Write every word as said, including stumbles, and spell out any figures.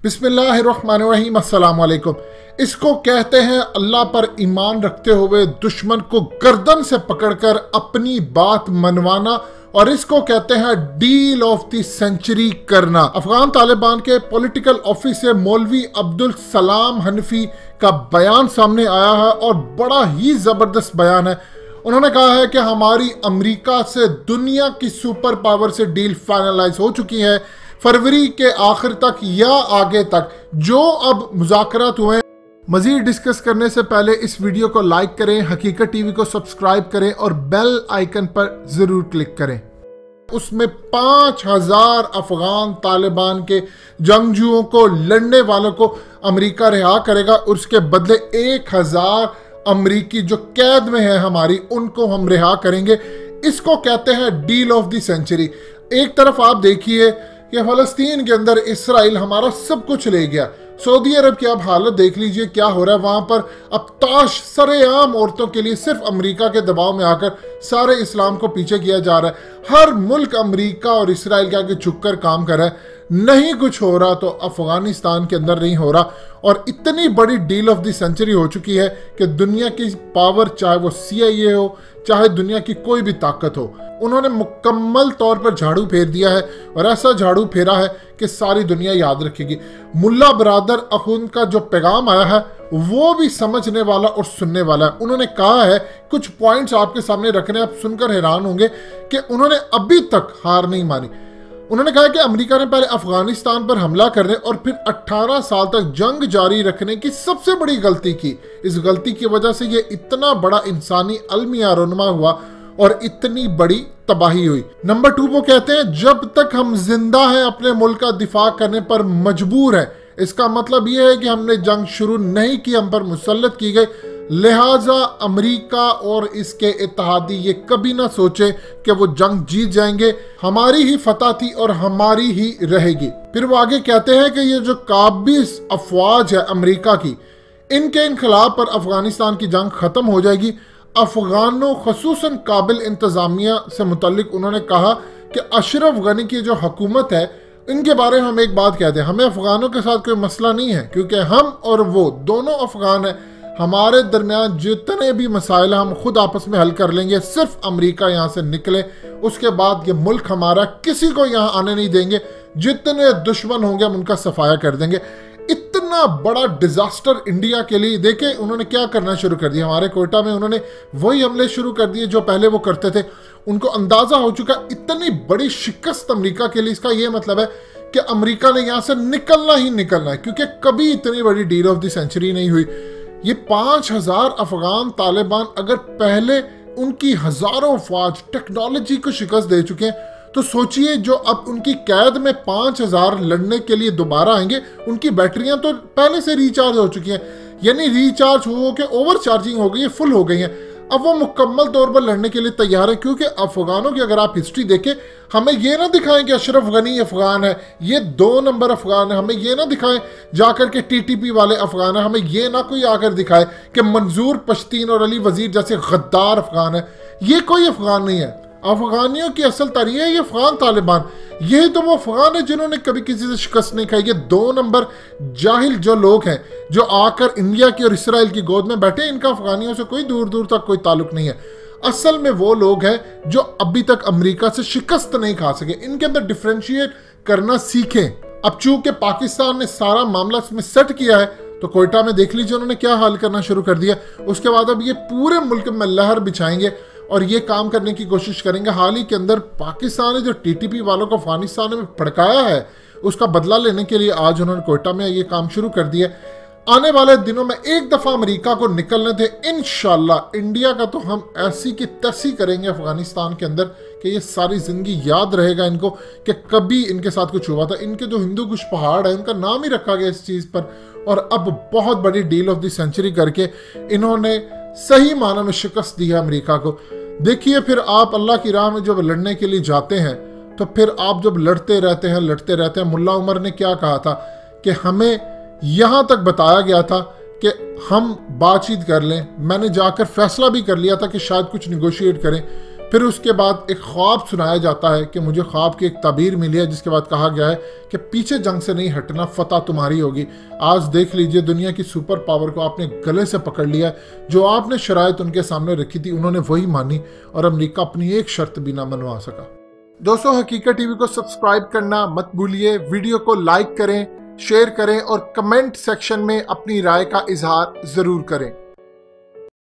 बिस्मिल्लाहिर्रहमानिर्रहीम, अस्सलाम वालेकुम। इसको कहते हैं अल्लाह पर ईमान रखते हुए दुश्मन को गर्दन से पकड़कर अपनी बात मनवाना, और इसको कहते हैं डील ऑफ द सेंचुरी करना। अफगान तालिबान के पॉलिटिकल ऑफिस से मौलवी अब्दुल सलाम हनफी का बयान सामने आया है और बड़ा ही जबरदस्त बयान है। उन्होंने कहा है कि हमारी अमेरिका से दुनिया की सुपर पावर से डील फाइनलाइज हो चुकी है। फरवरी के आखिर तक या आगे तक जो अब मुज़ाकरात हुए। मजीद डिस्कस करने से पहले इस वीडियो को लाइक करें, हकीकत टीवी को सब्सक्राइब करें और बेल आइकन पर जरूर क्लिक करें। उसमें पांच हजार अफगान तालिबान के जंगजुओं को, लड़ने वालों को अमेरिका रिहा करेगा और उसके बदले एक हजार अमरीकी जो कैद में है हमारी, उनको हम रिहा करेंगे। इसको कहते हैं डील ऑफ द सेंचुरी। एक तरफ आप देखिए कि फलस्तीन के अंदर इसराइल हमारा सब कुछ ले गया। सऊदी अरब की आप हालत देख लीजिए, क्या हो रहा है वहां पर। अब ताश सरेआम औरतों के लिए सिर्फ अमेरिका के दबाव में आकर सारे इस्लाम को पीछे किया जा रहा है। हर मुल्क अमेरिका और इसराइल के आगे झुककर काम कर रहा है। नहीं कुछ हो रहा तो अफगानिस्तान के अंदर नहीं हो रहा, और इतनी बड़ी डील ऑफ द सेंचुरी हो चुकी है कि दुनिया की पावर, चाहे वो सी आई ए हो, चाहे दुनिया की कोई भी ताकत हो, उन्होंने मुकम्मल तौर पर झाड़ू फेर दिया है। और ऐसा झाड़ू फेरा है कि सारी दुनिया याद रखेगी। मुल्ला बरादर अखुंद का जो पैगाम आया है वो भी समझने वाला और सुनने वाला है। उन्होंने कहा है, कुछ पॉइंट्स आपके सामने रखने, आप सुनकर हैरान होंगे कि उन्होंने अभी तक हार नहीं मानी। उन्होंने कहा कि अमेरिका ने पहले अफगानिस्तान पर हमला करने और फिर अठारह साल तक जंग जारी रखने की सबसे बड़ी गलती की। इस गलती की वजह से ये इतना बड़ा इंसानी अलमिया रोनमा हुआ और इतनी बड़ी तबाही हुई। नंबर टू वो कहते हैं, जब तक हम जिंदा हैं अपने मुल्क का दिफा करने पर मजबूर हैं। इसका मतलब ये है कि हमने जंग शुरू नहीं की, हम पर मुसल्लत की गई, लिहाजा अमेरिका और इसके इत्तेहादी ये कभी ना सोचे कि वो जंग जीत जाएंगे। हमारी ही फतह थी और हमारी ही रहेगी। फिर वो आगे कहते हैं कि ये जो काबिज अफवाज है अमेरिका की, इनके इनखिलाफ पर अफगानिस्तान की जंग खत्म हो जाएगी। अफगानों खसूसन काबिल इंतजामिया से मुतल्लिक उन्होंने कहा कि अशरफ गनी की जो हुकूमत है, इनके बारे में हम एक बात कहते हैं, हमें अफगानों के साथ कोई मसला नहीं है, क्योंकि हम और वो दोनों अफगान हैं। हमारे दरमियान जितने भी मसाइल हम खुद आपस में हल कर लेंगे, सिर्फ अमेरिका यहाँ से निकले, उसके बाद ये मुल्क हमारा, किसी को यहाँ आने नहीं देंगे। जितने दुश्मन होंगे हम उनका सफाया कर देंगे। इतना बड़ा डिजास्टर इंडिया के लिए। देखे उन्होंने क्या करना शुरू कर दिया। हमारे कोयटा में उन्होंने वही हमले शुरू कर दिए जो पहले वो करते थे। उनको अंदाजा हो चुका इतनी बड़ी शिकस्त अमेरिका के लिए। इसका ये मतलब है कि अमेरिका ने यहाँ से निकलना ही निकलना है, क्योंकि कभी इतनी बड़ी डील ऑफ द सेंचुरी नहीं हुई। ये पांच हजार अफगान तालिबान अगर पहले उनकी हजारों फौज टेक्नोलॉजी को शिकस्त दे चुके हैं, तो सोचिए जो अब उनकी कैद में पांच हजार लड़ने के लिए दोबारा आएंगे, उनकी बैटरियां तो पहले से रिचार्ज हो चुकी हैं, यानी रिचार्ज हो के ओवर चार्जिंग हो गई है, फुल हो गई हैं। अब वो मुकम्मल तौर पर लड़ने के लिए तैयार है, क्योंकि अफगानों की अगर आप हिस्ट्री देखें, हमें ये ना दिखाएं कि अशरफ गनी अफगान है, ये दो नंबर अफगान है। हमें ये ना दिखाएं जाकर के टीटीपी वाले अफगान है। हमें ये ना कोई आकर दिखाए कि मंजूर पश्तीन और अली वजीर जैसे गद्दार अफगान है। ये कोई अफगान नहीं है। अफगानियों की असल तारीख है ये अफगान तालिबान। यही तो वो अफगान है जिन्होंने कभी किसी से शिकस्त नहीं खाई। ये दो नंबर जाहिल जो लोग हैं, जो आकर इंडिया की और इसराइल की गोद में बैठे, इनका अफगानियों से कोई दूर दूर तक कोई ताल्लुक नहीं है। असल में वो लोग हैं जो अभी तक अमेरिका से शिकस्त नहीं खा सके। इनके अंदर डिफ्रेंशिएट करना सीखें। अब चूंकि पाकिस्तान ने सारा मामला इसमें सेट किया है, तो कोयटा में देख लीजिए उन्होंने क्या हाल करना शुरू कर दिया। उसके बाद अब ये पूरे मुल्क में लहर बिछाएंगे और ये काम करने की कोशिश करेंगे। हाल ही के अंदर पाकिस्तान ने जो टीटीपी वालों को अफगानिस्तान में भड़काया है, उसका बदला लेने के लिए आज उन्होंने कोयटा में ये काम शुरू कर दिया। आने वाले दिनों में एक दफा अमेरिका को निकलने थे, इंशाल्लाह इंडिया का तो हम ऐसी की तैसी करेंगे अफगानिस्तान के अंदर कि ये सारी जिंदगी याद रहेगा इनको कि कभी इनके साथ कुछ हुआ था। इनके जो हिंदू कुश पहाड़ है, उनका नाम ही रखा गया इस चीज पर, और अब बहुत बड़ी डील ऑफ द सेंचुरी करके इन्होंने सही माना में शिकस्त दी है अमेरिका को। देखिए फिर आप अल्लाह की राह में जब लड़ने के लिए जाते हैं, तो फिर आप जब लड़ते रहते हैं लड़ते रहते हैं। मुल्ला उमर ने क्या कहा था कि हमें यहाँ तक बताया गया था कि हम बातचीत कर लें। मैंने जाकर फैसला भी कर लिया था कि शायद कुछ निगोशिएट करें, फिर उसके बाद एक ख्वाब सुनाया जाता है कि मुझे ख्वाब की एक ताबीर मिली है, जिसके बाद कहा गया है कि पीछे जंग से नहीं हटना, फतह तुम्हारी होगी। आज देख लीजिए, दुनिया की सुपर पावर को आपने गले से पकड़ लिया। जो आपने शराइत उनके सामने रखी थी उन्होंने वही मानी और अमेरिका अपनी एक शर्त भी ना मनवा सका। दोस्तों, हकीकत टीवी को सब्सक्राइब करना मत भूलिए, वीडियो को लाइक करें, शेयर करें और कमेंट सेक्शन में अपनी राय का इजहार जरूर करें।